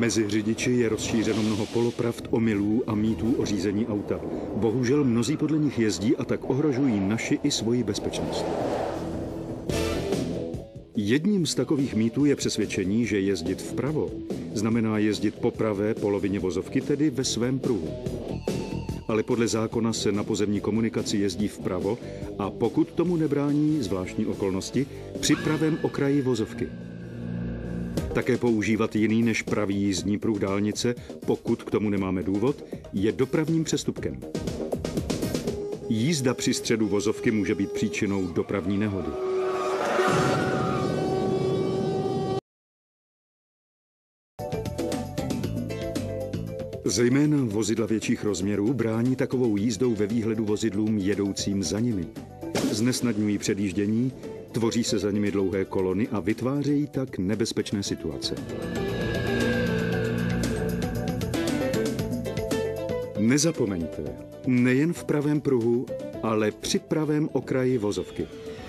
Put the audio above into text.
Mezi řidiči je rozšířeno mnoho polopravd, omylů a mýtů o řízení auta. Bohužel mnozí podle nich jezdí a tak ohrožují naši i svoji bezpečnost. Jedním z takových mýtů je přesvědčení, že jezdit vpravo znamená jezdit po pravé polovině vozovky, tedy ve svém pruhu. Ale podle zákona se na pozemní komunikaci jezdí vpravo a pokud tomu nebrání zvláštní okolnosti, při pravém okraji vozovky. Také používat jiný než pravý jízdní pruh dálnice, pokud k tomu nemáme důvod, je dopravním přestupkem. Jízda při středu vozovky může být příčinou dopravní nehody. Zejména vozidla větších rozměrů brání takovou jízdou ve výhledu vozidlům jedoucím za nimi. Znesnadňují předjíždění, tvoří se za nimi dlouhé kolony a vytvářejí tak nebezpečné situace. Nezapomeňte, nejen v pravém pruhu, ale při pravém okraji vozovky.